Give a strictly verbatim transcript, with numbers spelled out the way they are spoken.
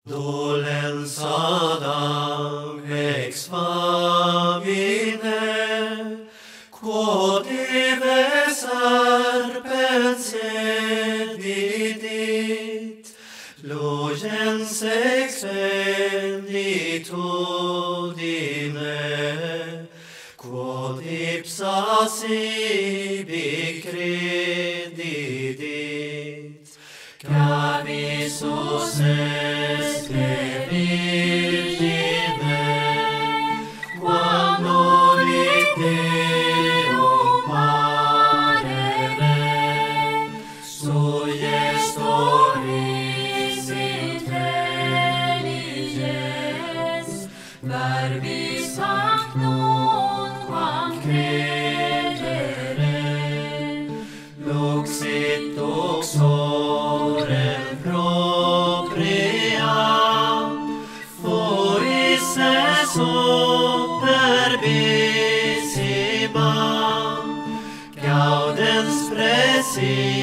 Dolens Adam ex famine, quod eve serpens edidit, logens expenditudine, quod ipsa sibi credidit, cavisus esque virgine, quam nulit Deum parere, sui estoris intelligens, verbi sanctum quam credere, luxit uxorem propria, fuis es superbissima, gaudens presi